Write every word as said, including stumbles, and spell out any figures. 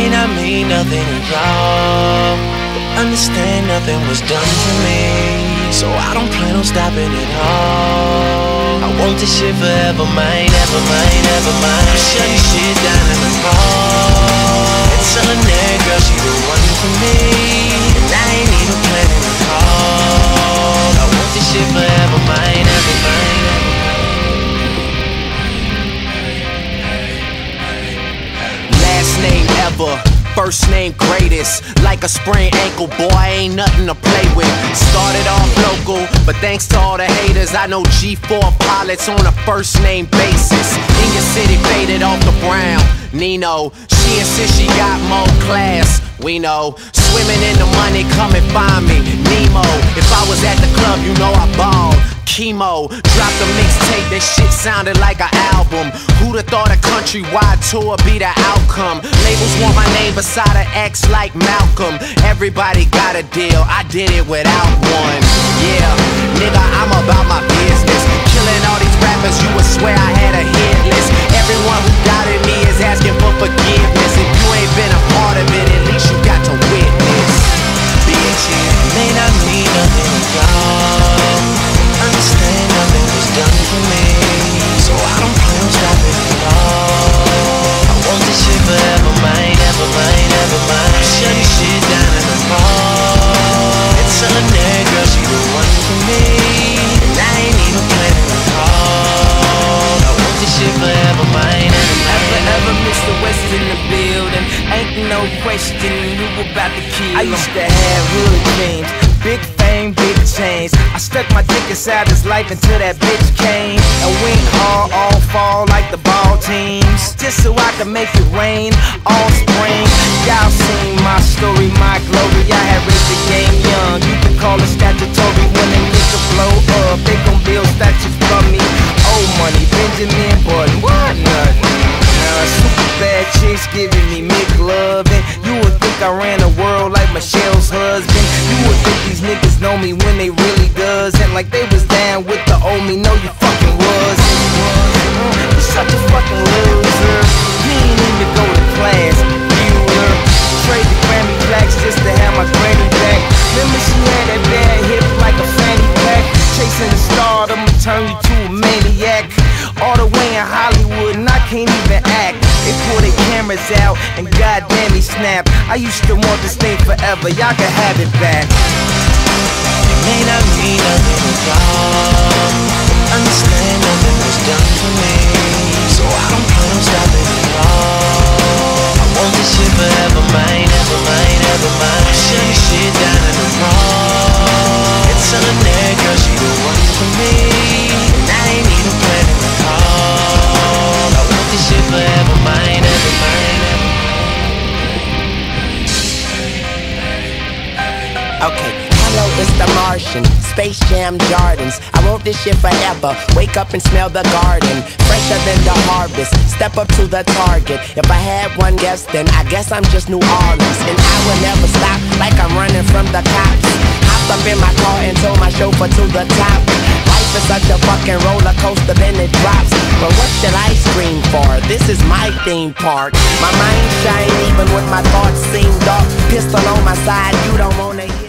may not mean nothing at all, but understand nothing was done for me, so I don't plan on stopping at all. I want this shit forever, mine, ever mine, ever mine. I'm shutting shit down in the mall and telling that girl she the one for me, and I ain't even planning to call. I want this shit forever, mine, ever mine, ever mine. Last name ever, first name greatest. Like a sprained ankle, boy, ain't nothing to play with. Started off local, but thanks to all the haters, I know G four pilots on a first name basis. In your city, faded off the brown. Nino, she insists she got more class. We know, swimming in the money, come and find me. Nemo, if I was at the club, you know I balled. Chemo, dropped a mixtape, that shit sounded like an album. Who'da thought a countrywide tour be the outcome? Labels want my name beside an X like Malcolm. Everybody got a deal, I did it without one. Yeah, nigga, I'm about my business. Killing all these rappers, you would swear I had a hit list. Everyone who doubted me is asking for forgiveness. If you ain't been a part of it, at least you got to witness. Bitch, it may not mean nothing at all, understand nothing was done for me, so I don't plan on stopping at all. I want this shit forever, mine, ever mine, ever mine. I'm shutting shit down in the mall and telling that girl she the one for me, and I ain't even planning to call. I want this shit forever, mine, ever mine. Ever, ever Mister West in the building? Ain't no question, you about to kill him. I used to have hood dreams, big fame, big chains. I stuck my dick inside his life until that bitch came and went hard, all fall like the ball teams, just so I could make it rain all spring. Y'all seen my story, my glory. I had raised the game young. You can call it statutory when they nigga blow up. They gon' build statues from me. Old money, Benjamin Button, what nothing. Now super bad chicks giving me McLovin'. You would think I ran the world like Michelle's husband. You would think these niggas know me when they really doesn't. Like they was down with the old me, no you fucking wasn't. You're such a fucking loser. You ain't even go to class, Bueller. Trade the Grammy plaques just to have my granny back. Remember she had that bad hip like a fanny pack. Chasing the star, I'ma turn you to a maniac. All the way in Hollywood and I can't even act. They pull their cameras out and goddamn he snap. I used to want this thing forever, y'all can have it back. It may not mean nothing at all, understand nothing was done for me, so I don't plan on stopping at all. I want this shit forever, mine, ever mine, ever mine. I'm shutting shit down in the mall and telling that girl she the one for me, and I ain't even planning to call. I want this shit forever, mine, ever mine, ever mine. Okay. Hello, it's the Martian, Space Jam Jordans. I want this shit forever, wake up and smell the garden. Fresher than the harvest, step up to the target. If I had one guess, then I guess I'm just New Orleans. And I will never stop, like I'm running from the cops. Hopped up in my car and told my chauffeur to the top. Life is such a fucking roller coaster, then it drops. But what should I scream for? This is my theme park. My mind shine even when my thoughts seem dark. Pistol on my side, you don't wanna hear.